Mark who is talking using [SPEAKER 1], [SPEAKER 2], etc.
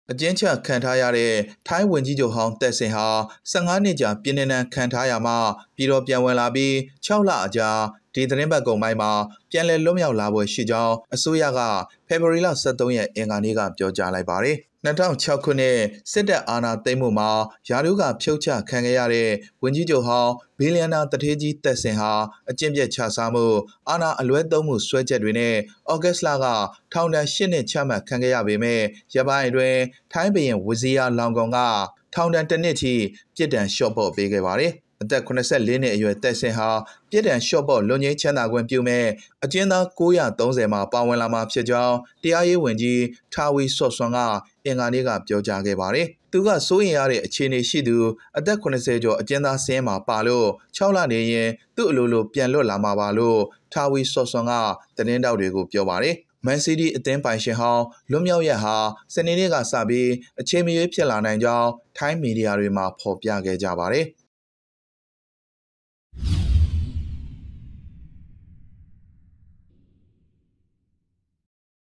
[SPEAKER 1] အကျဉ်းချခံထားရတဲ့ထိုင်းဝန်ကြီးချုပ်ဟောင်းတက်ဆင်ဟာ15နှစ်ကြာပြည်내နံခံထားရမှပြည်တော်ပြန်ဝင်လာပြီး6လအကြာဒီသတင်းပတ်ကုန်ပိုင်းမှာပြန်လည်လွတ်မြောက်လာပွဲရှိကြောင်းအစိုးရကဖေဖော်ဝါရီလ23ရက်အင်္ဂါနေ့ကပြောကြားလိုက်ပါတယ်2006ခုနှစ်စစ်တပ်အာဏာသိမ်းမှုမှာယာဒူးကဖြုတ်ချခံခဲ့ရတဲ့ဝန်ကြီးချုပ်ဟောင်းဘီလီယံနာတထေးကြီးတက်ဆင်ဟာအကျင့်ပြတ်ချစားမှုအာဏာအလွဲသုံးမှုစွဲချက်တွေနဲ့ဩဂတ်စ်လကထောင်ဒဏ်10နှစ်ချမှတ်ခံခဲ့ရပေမဲ့ရပိုင်းအတွင်းထိုင်းဘုရင်ဝဇီယာလောင်ကွန်ကထောင်ဒဏ်1နှစ်ထိပြစ်ဒဏ်လျှော့ပေါ့ပေးခဲ့ပါတယ်အသက်84နှစ်အရွယ်တက်ဆင်ဟာပြစ်ဒဏ်လျှော့ပေါ့လွန်ငင်းချမ်းသာခွင့်ပြုမဲ့အကျဉ်းသား930မှာပါဝင်လာမှာဖြစ်ကြောင်းတရားရေးဝန်ကြီးထာဝီဆော့ဆွန်ကအင်္ဂါနေ့ကပြောကြားခဲ့ပါတယ်။သူကစိုးရင်ရတဲ့အခြေအနေရှိသူအသက်80ကျော်အကျဉ်းသားစင်းမှာပါလို့6လနေရင်သူ့အလိုလိုပြန်လွတ်လာမှာပါလို့ထာဝီဆော့ဆွန်ကသတင်းတောက်တွေကိုပြောပါတယ်။မန်စီးတီးအသင်းပိုင်ရှင်ဟောင်းလွတ်မြောက်ရက်ဟာစနေနေ့ကစပြီးအချိန်မရွေးဖြစ်လာနိုင်ကြောင်းထိုင်းမီဒီယာတွေမှာဖော်ပြခဲ့ကြပါတယ်။